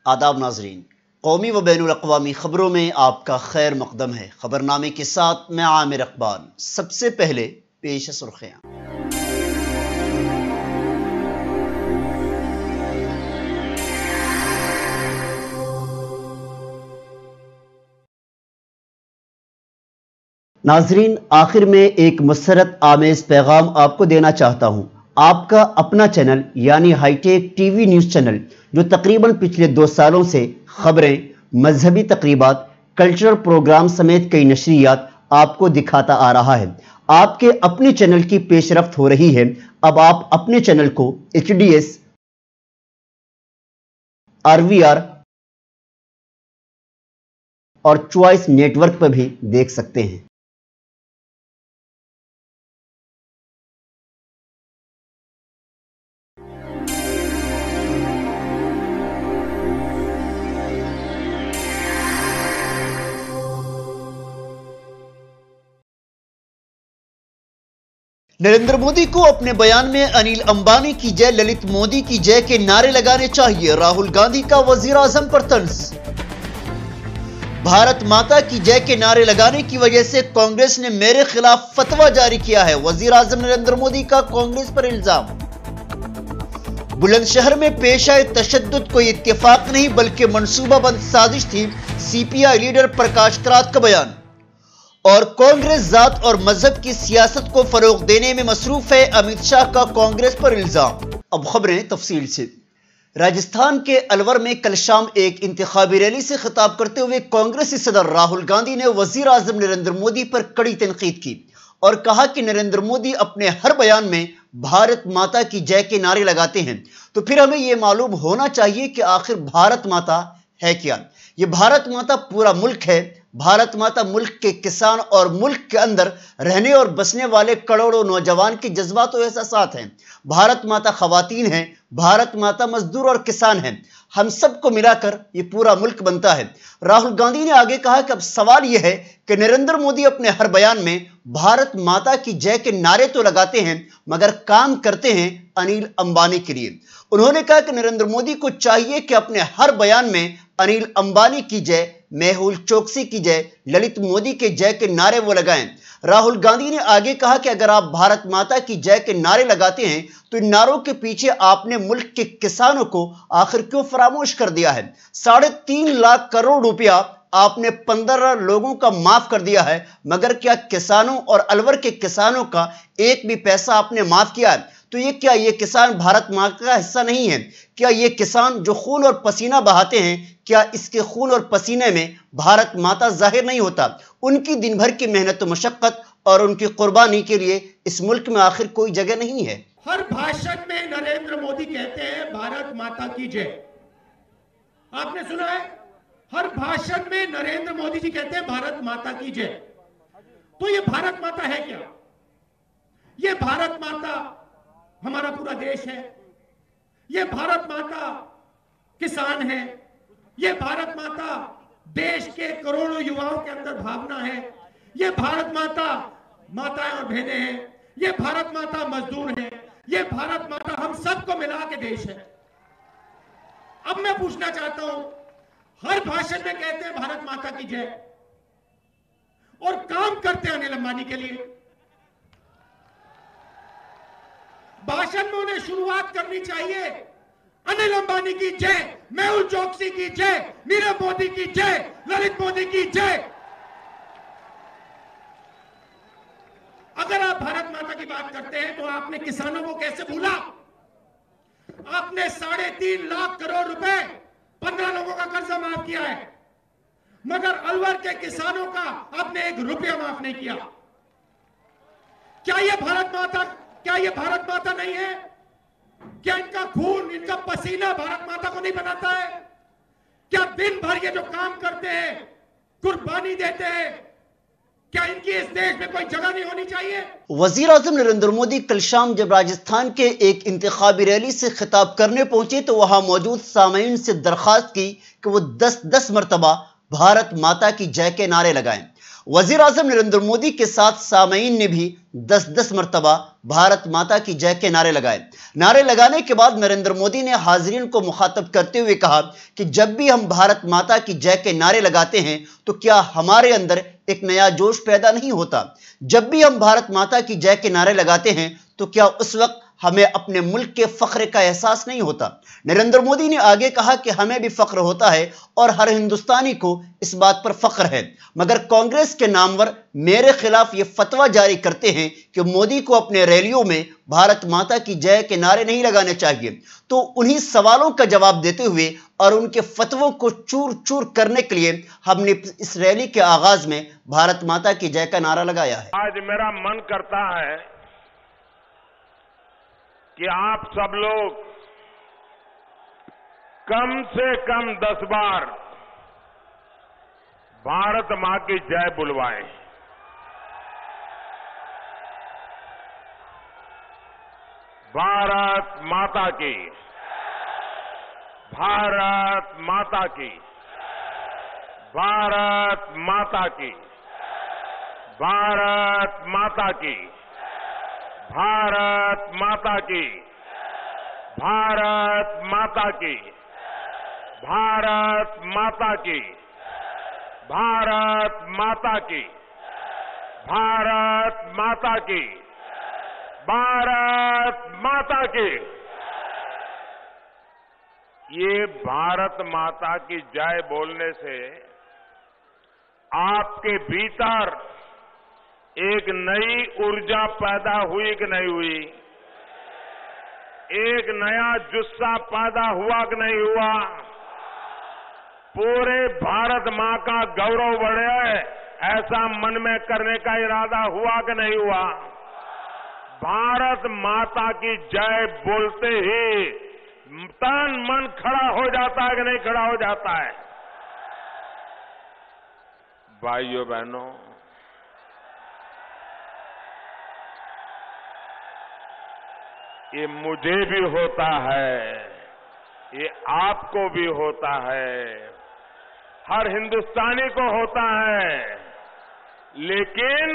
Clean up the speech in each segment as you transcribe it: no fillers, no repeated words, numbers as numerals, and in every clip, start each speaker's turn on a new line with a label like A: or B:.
A: आदाब नाजरीन, कौमी व बैनुल अक़वामी खबरों में आपका खैर मक़दम है। खबरनामे के साथ मैं आमिर अकबाल। सबसे पहले पेश सुर्खियाँ। नाजरीन, आखिर में एक मुसरत आमेज पैगाम आपको देना चाहता हूं। आपका अपना चैनल यानी हाईटेक टीवी न्यूज चैनल, जो तकरीबन पिछले 2 सालों से खबरें, मजहबी तकरीबात, कल्चरल प्रोग्राम समेत कई नशरियात आपको दिखाता आ रहा है, आपके अपने चैनल की पेशरफ्त हो रही है। अब आप अपने चैनल को HDS, RVR और चॉइस नेटवर्क पर भी देख सकते हैं। नरेंद्र मोदी को अपने बयान में अनिल अंबानी की जय, ललित मोदी की जय के नारे लगाने चाहिए। राहुल गांधी का वजीर आजम पर तंज। भारत माता की जय के नारे लगाने की वजह से कांग्रेस ने मेरे खिलाफ फतवा जारी किया है। वजीर आजम नरेंद्र मोदी का कांग्रेस पर इल्जाम। बुलंदशहर में पेश आए तशद्दुद कोई इत्तेफाक नहीं बल्कि मंसूबाबंद साजिश थी। CPI लीडर प्रकाश करात का बयान। और कांग्रेस जात और मजहब की सियासत को फरोग देने में मसरूफ है, अमित शाह का कांग्रेस पर इल्जाम। अब खबरें तफसील से। राजस्थान के अलवर में कल शाम एक इंतखाबी रैली से खिताब करते हुए कांग्रेसी सदर राहुल गांधी ने वजीर आजम नरेंद्र मोदी पर कड़ी तनकीद की और कहा कि नरेंद्र मोदी अपने हर बयान में भारत माता की जय के नारे लगाते हैं, तो फिर हमें यह मालूम होना चाहिए कि आखिर भारत माता है क्या। यह भारत माता पूरा मुल्क है। भारत माता मुल्क के किसान और मुल्क के अंदर रहने और बसने वाले करोड़ों नौजवान के जज्बात और एहसासात हैं। भारत माता खवातीन हैं, भारत माता मजदूर और किसान हैं। हम सबको मिलाकर ये पूरा मुल्क बनता है। राहुल गांधी ने आगे कहा कि अब सवाल यह है कि नरेंद्र मोदी अपने हर बयान में भारत माता की जय के नारे तो लगाते हैं मगर काम करते हैं अनिल अंबानी के लिए। उन्होंने कहा कि नरेंद्र मोदी को चाहिए कि अपने हर बयान में अनिल अंबानी की जय, मेहुल चोकसी की जय, ललित मोदी के जय के नारे वो लगाएं। राहुल गांधी ने आगे कहा कि अगर आप भारत माता की जय के नारे लगाते हैं तो इन नारों के पीछे आपने मुल्क के किसानों को आखिर क्यों फरामोश कर दिया है। 3.5 लाख करोड़ रुपया आपने 15 लोगों का माफ कर दिया है, मगर क्या किसानों और अलवर के किसानों का एक भी पैसा आपने माफ किया है? तो ये किसान भारत माता का हिस्सा नहीं है? क्या ये किसान जो खून और पसीना बहाते हैं, क्या इसके खून और पसीने में भारत माता जाहिर नहीं होता? उनकी दिन भर की मेहनत मशक्कत और उनकी कुर्बानी के लिए इस मुल्क में आखिर कोई जगह नहीं है।
B: हर भाषण में नरेंद्र मोदी कहते हैं भारत माता की जय। आपने सुना है? हर भाषण में नरेंद्र मोदी जी कहते हैं भारत माता की जय। तो ये भारत माता है क्या? ये भारत माता हमारा पूरा देश है। ये भारत माता किसान है। ये भारत माता देश के करोड़ों युवाओं के अंदर भावना है। ये भारत माता माताएं और बहनें हैं। ये भारत माता मजदूर हैं। ये भारत माता हम सबको मिला के देश है। अब मैं पूछना चाहता हूं, हर भाषण में कहते हैं भारत माता की जय और काम करते हैं अनिल अंबानी के लिए। भाषण में उन्हें शुरुआत करनी चाहिए अनिल अंबानी की जय, मेहुल चोकसी की जय, नीरव मोदी की जय, ललित मोदी की जय। अगर आप भारत माता की बात करते हैं तो आपने किसानों को कैसे भूला? आपने 3.5 लाख करोड़ रुपए 15 लोगों का कर्जा माफ किया है, मगर अलवर के किसानों का आपने 1 रुपया माफ नहीं किया। क्या यह भारत माता नहीं है? क्या इनका खून, इनका पसीना भारत माता को नहीं बनाता है? क्या दिन भर ये जो काम करते हैं, कुर्बानी देते हैं, क्या इनकी इस देश में कोई जगह नहीं होनी चाहिए?
A: वजीर आजम नरेंद्र मोदी कल शाम जब राजस्थान के एक इंतखाबी रैली से खिताब करने पहुंचे तो वहां मौजूद सामीन से दरखास्त की कि वो 10-10 मरतबा भारत माता की जय के नारे लगाएं। वजीर आजम नरेंद्र मोदी के साथ सामईन ने भी 10-10 मरतबा भारत माता की जय के नारे लगाए। नारे लगाने के बाद नरेंद्र मोदी ने हाजिरीन को मुखातब करते हुए कहा कि जब भी हम भारत माता की जय के नारे लगाते हैं तो क्या हमारे अंदर एक नया जोश पैदा नहीं होता? जब भी हम भारत माता की जय के नारे लगाते हैं तो क्या उस वक्त हमें अपने मुल्क के फख्र का एहसास नहीं होता? नरेंद्र मोदी ने आगे कहा कि हमें भी फख्र होता है और हर हिंदुस्तानी को इस बात पर फख्र है, मगर कांग्रेस के नामवर मेरे खिलाफ ये फतवा जारी करते हैं कि मोदी को अपने रैलियों में भारत माता की जय के नारे नहीं लगाने चाहिए। तो उन्हीं सवालों का जवाब देते हुए और उनके फतवों को चूर चूर करने के लिए हमने इस रैली के आगाज में भारत माता की जय का नारा लगाया है।
C: आज मेरा मन करता है कि आप सब लोग कम से कम 10 बार भारत मां की जय बुलवाएं। भारत माता की, भारत माता की, भारत माता की, भारत माता की, भारत माता की, भारत माता की, भारत माता की, भारत माता की, भारत माता की, भारत माता की। ये भारत माता की जय बोलने से आपके भीतर एक नई ऊर्जा पैदा हुई कि नहीं हुई? एक नया जुस्सा पैदा हुआ कि नहीं हुआ? पूरे भारत मां का गौरव बढ़े ऐसा मन में करने का इरादा हुआ कि नहीं हुआ? भारत माता की जय बोलते ही तन मन खड़ा हो जाता है कि नहीं खड़ा हो जाता है? भाइयों बहनों, ये मुझे भी होता है, ये आपको भी होता है, हर हिंदुस्तानी को होता है, लेकिन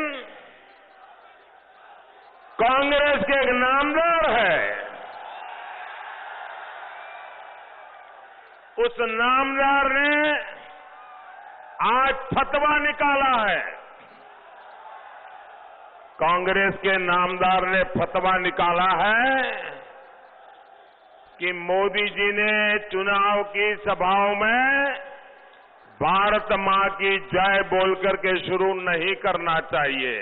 C: कांग्रेस के एक नामदार है, उस नामदार ने आज फतवा निकाला है। कांग्रेस के नामदार ने फतवा निकाला है कि मोदी जी ने चुनाव की सभाओं में भारत मां की जय बोलकर के शुरू नहीं करना चाहिए।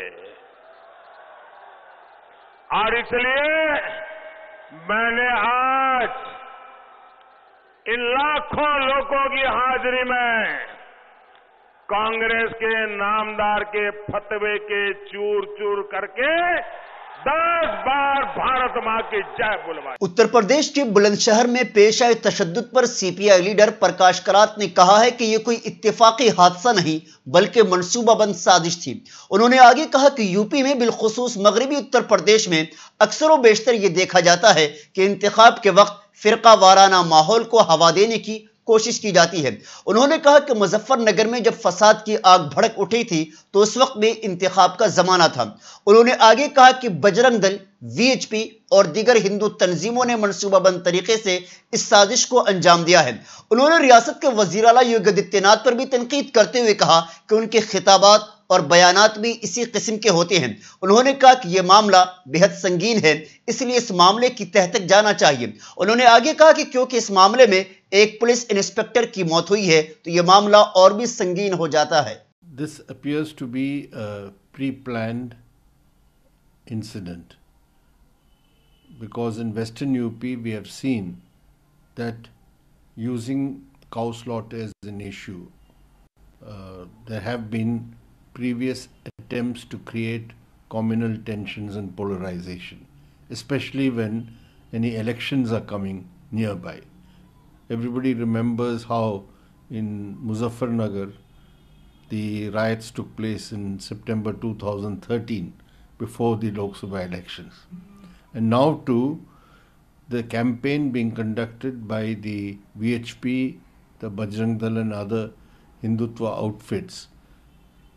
C: और इसलिए मैंने आज इन लाखों लोगों की हाजिरी में कांग्रेस के नामदार के फतवे के चूर चूर करके 10 बार भारत मां की जय बुलवाई।
A: उत्तर प्रदेश के बुलंदशहर में पेश आए तशद्दुद पर सीपीआई लीडर प्रकाश करात ने कहा है कि यह कोई इत्तेफाकी हादसा नहीं बल्कि मंसूबाबंद साजिश थी। उन्होंने आगे कहा कि यूपी में बिलखुसूस मगरबी उत्तर प्रदेश में अक्सर बेशतर यह देखा जाता है कि इंतखाब के वक्त फिरका वाराना माहौल को हवा देने की कोशिश की जाती है। उन्होंने कहा कि मुजफ्फरनगर में जब फसाद की आग भड़क उठी थी तो उस वक्त में इंतखाब का जमाना था। उन्होंने आगे कहा कि बजरंग दल, वीएचपी और दीगर हिंदू तंजीमों ने मंसूबाबंद तरीके से इस साजिश को अंजाम दिया है। उन्होंने रियासत के वजीर आला योगी आदित्यनाथ पर भी तनकीद करते हुए कहा कि उनके खिताबात और बयानात भी इसी किस्म के होते हैं। उन्होंने कहा कि यह मामला बेहद संगीन है, इसलिए इस मामले की तह तक जाना चाहिए। उन्होंने आगे कहा कि क्योंकि इस मामले में एक पुलिस इंस्पेक्टर की मौत हुई है तो यह मामला और भी संगीन हो जाता है।
D: This appears to be a pre-planned incident because in Western UP we have seen that using cow slaughter as an issue, there have been previous attempts to create communal tensions and polarization, especially when any elections are coming nearby. Everybody remembers how in Muzaffarnagar the riots took place in September 2013 before the Lok Sabha elections. And now too, the campaign being conducted by the VHP, the Bajrang Dal and other Hindutva outfits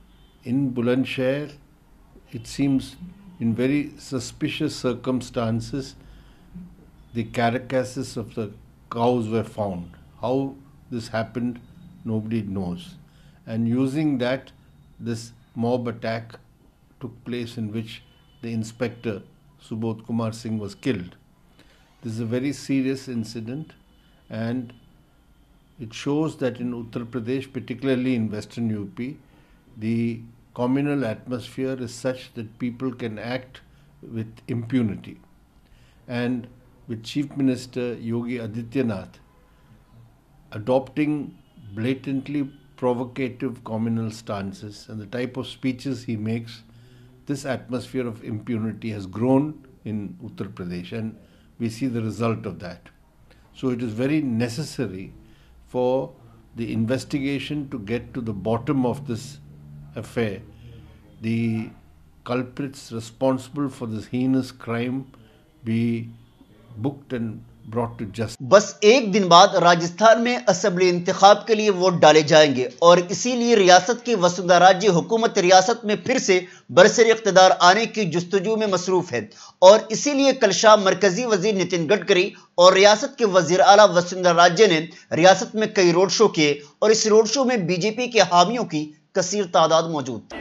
D: in Bulandshahr, it seems in very suspicious circumstances, the carcasses of the cows were found. How this happened, nobody knows. And using that, this mob attack took place in which the inspector, Subodh Kumar Singh, was killed. This is a very serious incident, and it shows that in Uttar Pradesh, particularly in Western UP, the communal atmosphere is such that people can act with impunity. And with Chief Minister Yogi Adityanath adopting blatantly provocative communal stances and the type of speeches he makes, this atmosphere of impunity has grown in Uttar Pradesh, and we see the result of that. So it is very necessary for the investigation to get to the bottom of this affair. The culprits responsible for this heinous crime be booked and brought to justice.
A: बस एक दिन बाद राजस्थान में assembly इंतखाब के लिए vote डाले जाएंगे और इसीलिए रियासत की वसुंधरा राज्य हुकूमत रियासत में फिर से बरसर इख्तिदार आने की जुस्तजू में मसरूफ है और इसीलिए कल शाम मरकजी वजीर नितिन गडकरी और रियासत के वजीर आला वसुंधरा राज्य ने रियासत में कई रोड शो किए और इस रोड शो में बीजेपी के हामियों की कसीर तादाद मौजूद थी।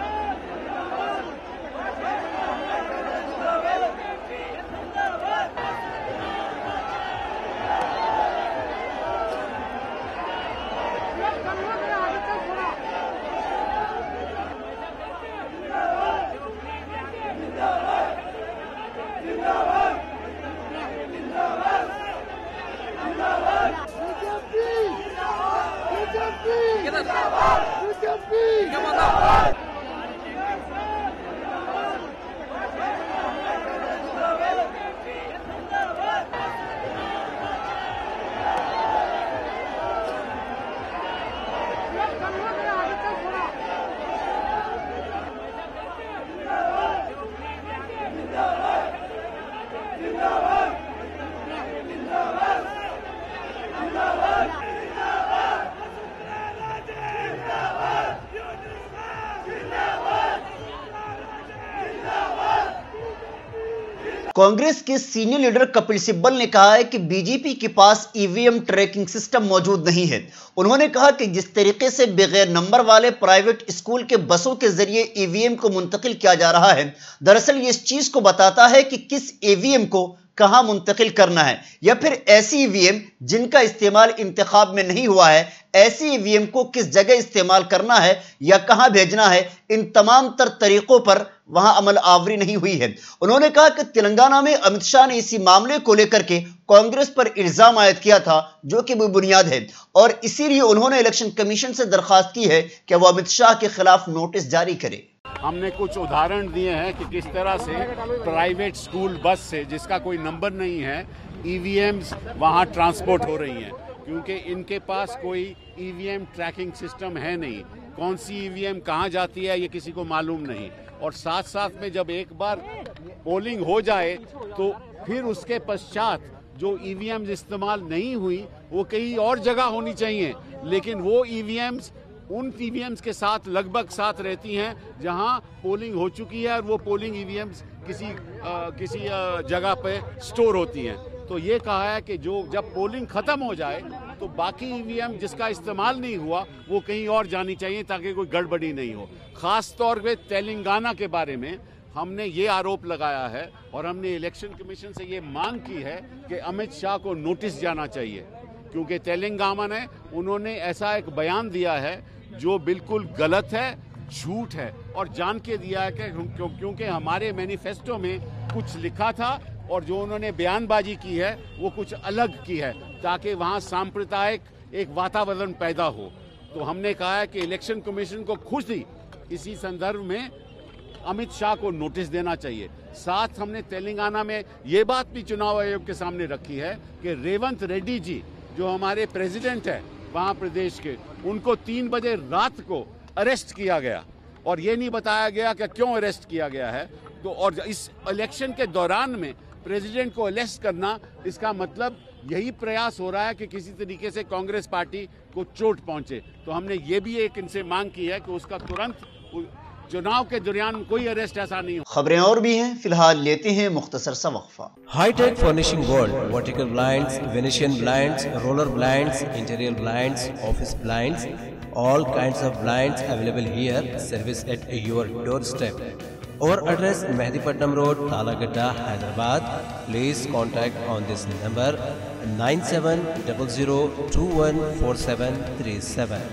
A: कांग्रेस के सीनियर लीडर कपिल सिब्बल ने कहा है कि बीजेपी के पास ईवीएम ट्रैकिंग सिस्टम मौजूद नहीं है। उन्होंने कहा कि जिस तरीके से बगैर नंबर वाले प्राइवेट स्कूल के बसों के जरिए ईवीएम को मुंतकिल किया जा रहा है, दरअसल ये इस चीज को बताता है कि किस ईवीएम को कहां मुंतकिल करना है या फिर ऐसी ईवीएम जिनका इस्तेमाल इंतखाब में नहीं हुआ है, ऐसी ईवीएम को किस जगह इस्तेमाल करना है या कहां भेजना है, इन तमाम तर तरीकों पर वहां अमल आवरी नहीं हुई है। उन्होंने कहा कि तेलंगाना में अमित शाह ने इसी मामले को लेकर के कांग्रेस पर इल्जाम आयद किया था जो कि बेबुनियाद है और इसीलिए उन्होंने इलेक्शन कमीशन से दरखास्त की है कि वह अमित शाह के खिलाफ नोटिस जारी करे।
E: हमने कुछ उदाहरण दिए हैं कि किस तरह से प्राइवेट स्कूल बस से जिसका कोई नंबर नहीं है ईवीएम्स वहां ट्रांसपोर्ट हो रही हैं, क्योंकि इनके पास कोई ईवीएम ट्रैकिंग सिस्टम है नहीं। कौन सी ईवीएम कहां जाती है ये किसी को मालूम नहीं, और साथ साथ में जब एक बार पोलिंग हो जाए तो फिर उसके पश्चात जो ईवीएम्स इस्तेमाल नहीं हुई वो कहीं और जगह होनी चाहिए, लेकिन वो ईवीएम्स उन ईवीएम्स के साथ लगभग साथ रहती हैं जहां पोलिंग हो चुकी है और वो पोलिंग ईवीएम्स किसी जगह पे स्टोर होती हैं। तो ये कहा है कि जो जब पोलिंग खत्म हो जाए तो बाकी ईवीएम जिसका इस्तेमाल नहीं हुआ वो कहीं और जानी चाहिए ताकि कोई गड़बड़ी नहीं हो। खास तौर पे तेलंगाना के बारे में हमने ये आरोप लगाया है और हमने इलेक्शन कमीशन से ये मांग की है कि अमित शाह को नोटिस जाना चाहिए, क्योंकि तेलंगाना ने उन्होंने ऐसा एक बयान दिया है जो बिल्कुल गलत है, झूठ है और जान के दिया है कि क्योंकि हमारे मैनिफेस्टो में कुछ लिखा था और जो उन्होंने बयानबाजी की है वो कुछ अलग की है ताकि वहाँ सांप्रदायिक एक वातावरण पैदा हो। तो हमने कहा है कि इलेक्शन कमीशन को खुद ही इसी संदर्भ में अमित शाह को नोटिस देना चाहिए। साथ हमने तेलंगाना में ये बात भी चुनाव आयोग के सामने रखी है कि रेवंत रेड्डी जी जो हमारे प्रेसिडेंट हैं वहाँ प्रदेश के, उनको 3 बजे रात को अरेस्ट किया गया और ये नहीं बताया गया कि क्यों अरेस्ट किया गया है। तो और इस इलेक्शन के दौरान में प्रेसिडेंट को अरेस्ट करना, इसका मतलब यही प्रयास हो रहा है कि किसी तरीके से कांग्रेस पार्टी को चोट पहुंचे। तो हमने ये भी एक इनसे मांग की है कि उसका तुरंत चुनाव के दौरान कोई अरेस्ट ऐसा नहीं हो।
A: खबरें और भी हैं, फिलहाल लेते हैं मुख्तसर सा वक्फा।
F: Hi tech furnishing world, vertical blinds, Venetian blinds, roller blinds, interior blinds, office blinds, all kinds of blinds available here. Service at your doorstep. Our address Mehdipatnam Road, Talagadda, Hyderabad. Please contact on this number 9700214737.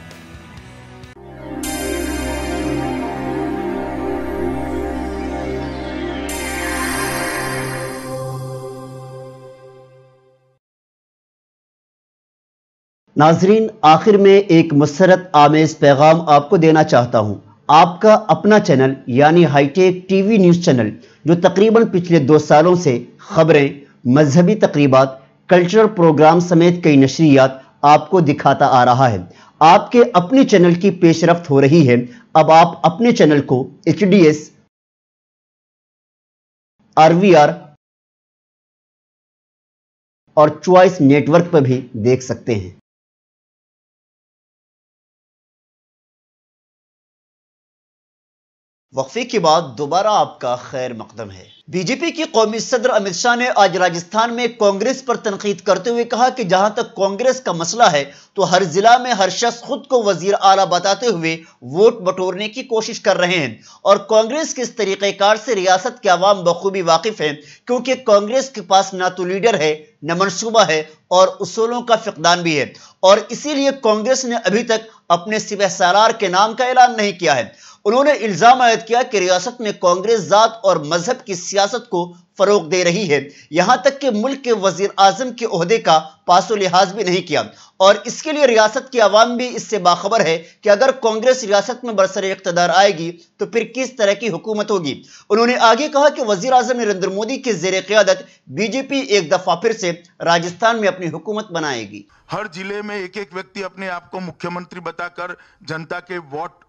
A: नाजरीन, आखिर में एक मुसरत आमेज पैगाम आपको देना चाहता हूं। आपका अपना चैनल यानी हाईटेक टीवी न्यूज चैनल, जो तकरीबन पिछले 2 सालों से खबरें, मजहबी तकरीबात, कल्चरल प्रोग्राम समेत कई नशरियात आपको दिखाता आ रहा है, आपके अपने चैनल की पेशरफ्त हो रही है। अब आप अपने चैनल को HDS, RVR और चॉइस नेटवर्क पर भी देख सकते हैं। वक्फे के बाद दोबारा आपका खैर मकदम है। बीजेपी की कौमी सदर अमित शाह ने आज राजस्थान में कांग्रेस पर तनकीद करते हुए कहा कि जहां तक कांग्रेस का मसला है तो हर जिला में हर शख्स खुद को वजीर आला बताते हुए वोट बटोरने की कोशिश कर रहे हैं और कांग्रेस के इस तरीक़ेकार से रियासत के अवाम बखूबी वाकिफ हैं, क्योंकि कांग्रेस के पास ना तो लीडर है, न मंसूबा है और उसूलों का फकदान भी है, और इसीलिए कांग्रेस ने अभी तक अपने सिपह सालार के नाम का ऐलान नहीं किया है। उन्होंने इल्जाम आयद किया कि रियासत में कांग्रेस जात और मजहब की सियासत को फरोग दे रही है, यहां तक कि मुल्क के वजीर आजम के ओहदे का पासो लिहाज भी नहीं किया, और इसके लिए रियासत की आवाम भी इससे बाखबर है कि अगर कांग्रेस रियासत में बरसरे इख्तिदार आएगी तो फिर किस तरह की हुकूमत होगी। उन्होंने आगे कहा कि वजीर आजम नरेंद्र मोदी के जेर क़यादत बीजेपी एक दफा फिर से राजस्थान में अपनी हुकूमत बनाएगी।
G: हर जिले में एक एक व्यक्ति अपने आप को मुख्यमंत्री बताकर जनता के वोट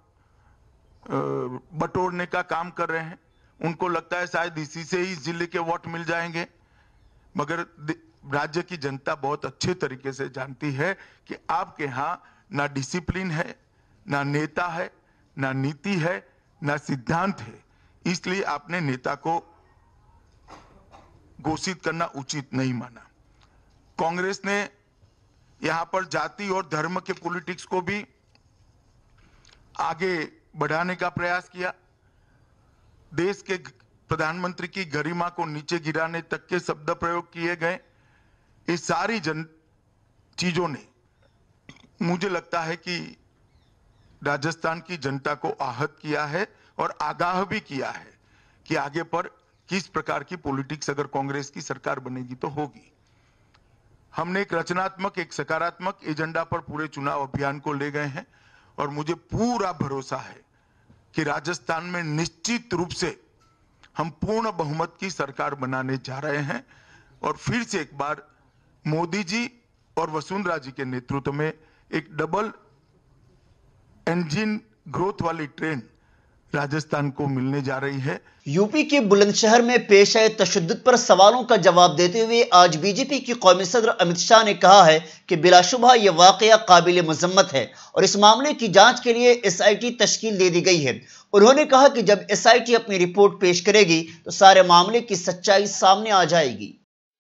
G: बटोरने का काम कर रहे हैं। उनको लगता है शायद इसी से ही जिले के वोट मिल जाएंगे, मगर राज्य की जनता बहुत अच्छे तरीके से जानती है कि आपके यहां ना डिसिप्लिन है, ना नेता है, ना नीति है, ना सिद्धांत है। इसलिए आपने नेता को घोषित करना उचित नहीं माना। कांग्रेस ने यहां पर जाति और धर्म के पॉलिटिक्स को भी आगे बढ़ाने का प्रयास किया। देश के प्रधानमंत्री की गरिमा को नीचे गिराने तक के शब्द प्रयोग किए गए। ये सारी चीजों ने मुझे लगता है कि राजस्थान की जनता को आहत किया है और आगाह भी किया है कि आगे पर किस प्रकार की पॉलिटिक्स अगर कांग्रेस की सरकार बनेगी तो होगी। हमने एक रचनात्मक, एक सकारात्मक एजेंडा पर पूरे चुनाव अभियान को ले गए हैं और मुझे पूरा भरोसा है कि राजस्थान में निश्चित रूप से हम पूर्ण बहुमत की सरकार बनाने जा रहे हैं और फिर से एक बार मोदी जी और वसुंधरा जी के नेतृत्व में एक डबल इंजन ग्रोथ वाली ट्रेन राजस्थान को मिलने जा रही है।
A: यूपी के बुलंदशहर में पेश आए तशद्दुद पर सवालों का जवाब देते हुए आज बीजेपी की कौमी सदर अमित शाह ने कहा है कि बिलाशुबह यह वाकया काबिल मजम्मत है और इस मामले की जांच के लिए SIT तश्कील दे दी गई है। उन्होंने कहा कि जब SIT अपनी रिपोर्ट पेश करेगी तो सारे मामले की सच्चाई सामने आ जाएगी।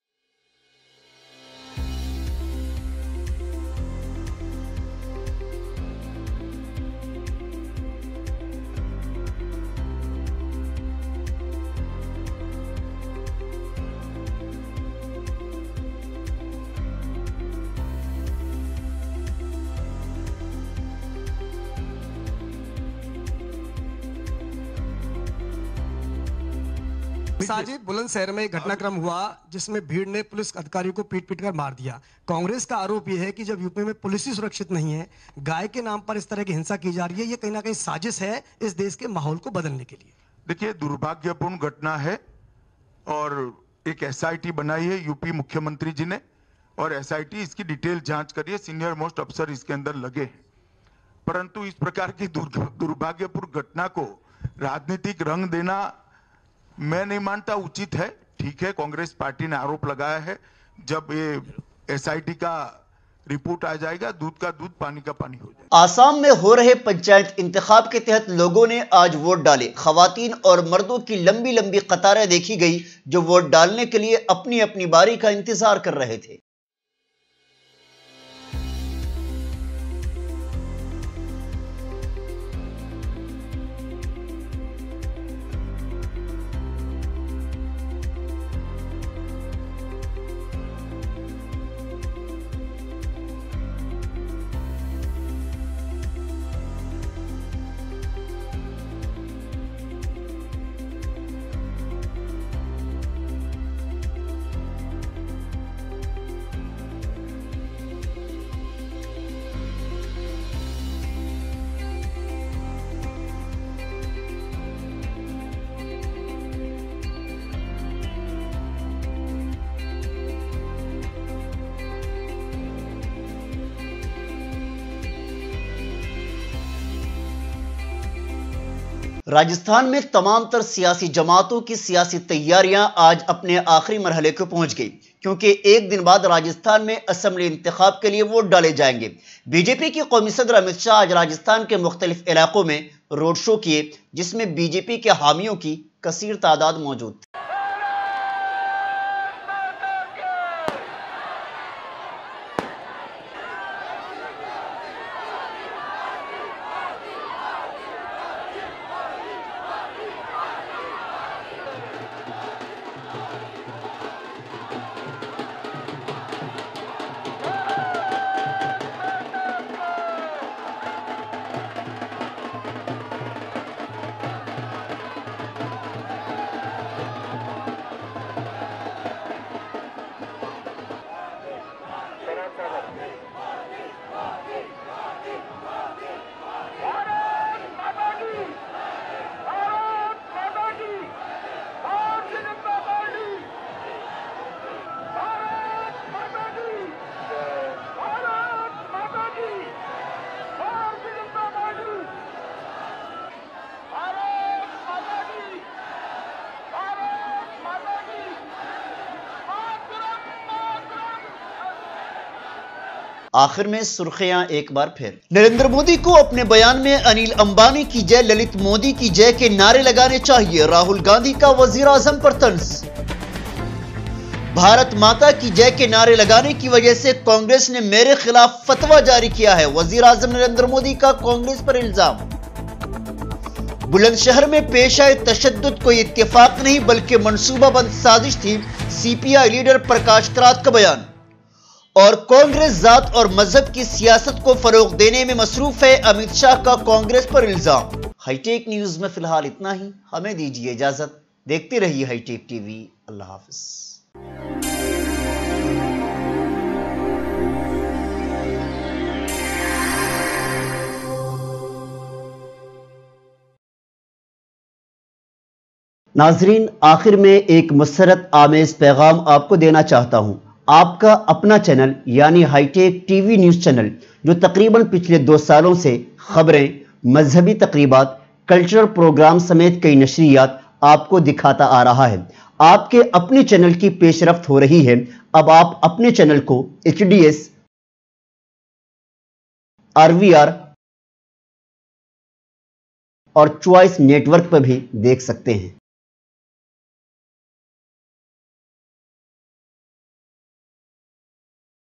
H: साजिद, बुलंदशहर में एक घटनाक्रम हुआ जिसमें भीड़ ने पुलिस अधिकारियों को पीट कर मार दिया। कांग्रेस का आरोप यह है कि जब यूपी में पुलिस ही सुरक्षित नहीं है, गाय के नाम पर इस तरह की हिंसा की जा रही है, ये कहीं ना कहीं साजिश है इस देश के माहौल को बदलने के लिए।
G: देखिए, दुर्भाग्यपूर्ण घटना है और एक SIT बनाई है यूपी मुख्यमंत्री जी ने और SIT इसकी डिटेल जांच करिए, सीनियर मोस्ट अफसर इसके अंदर लगे हैं। परंतु इस प्रकार की दुर्भाग्यपूर्ण घटना को राजनीतिक रंग देना मैं नहीं मानता उचित है। ठीक है, कांग्रेस पार्टी ने आरोप लगाया है, जब ये SIT का रिपोर्ट आ जाएगा, दूध का दूध पानी का पानी हो जाएगा।
A: आसाम में हो रहे पंचायत इंतखाब के तहत लोगों ने आज वोट डाले। खवातीन और मर्दों की लंबी लंबी कतारें देखी गई जो वोट डालने के लिए अपनी अपनी बारी का इंतजार कर रहे थे। राजस्थान में तमाम तर सियासी जमातों की सियासी तैयारियां आज अपने आखिरी मरहले को पहुंच गई, क्योंकि एक दिन बाद राजस्थान में असेंबली इंतखाब के लिए वोट डाले जाएंगे। बीजेपी के कौमी सदर अमित शाह आज राजस्थान के मुख्तलिफ इलाकों में रोड शो किए, जिसमें बीजेपी के हामियों की कसीर तादाद मौजूद थी। आखिर में सुर्खियां एक बार फिर। नरेंद्र मोदी को अपने बयान में अनिल अंबानी की जय, ललित मोदी की जय के नारे लगाने चाहिए। राहुल गांधी का वजीर आजम पर तंज। भारत माता की जय के नारे लगाने की वजह से कांग्रेस ने मेरे खिलाफ फतवा जारी किया है। वजीर आजम नरेंद्र मोदी का कांग्रेस पर इल्जाम। बुलंदशहर में पेश आए तशद्दुद कोई इत्तेफाक नहीं बल्कि मंसूबाबंद साजिश थी, सीपीआई लीडर प्रकाश करात का बयान। और कांग्रेस जात और मजहब की सियासत को फरोग देने में मसरूफ है, अमित शाह का कांग्रेस पर इल्जाम। हाईटेक न्यूज में फिलहाल इतना ही, हमें दीजिए इजाजत। देखते रहिए हाईटेक टीवी। अल्लाह हाफिज। नाजरीन, आखिर में एक मुसरत आमेज पैगाम आपको देना चाहता हूं। आपका अपना चैनल यानी हाईटेक टीवी न्यूज चैनल, जो तकरीबन पिछले 2 सालों से खबरें, मजहबी तकरीबात, कल्चरल प्रोग्राम समेत कई नशरियात आपको दिखाता आ रहा है, आपके अपने चैनल की पेशरफ्त हो रही है। अब आप अपने चैनल को HDS, RVR और चॉइस नेटवर्क पर भी देख सकते हैं।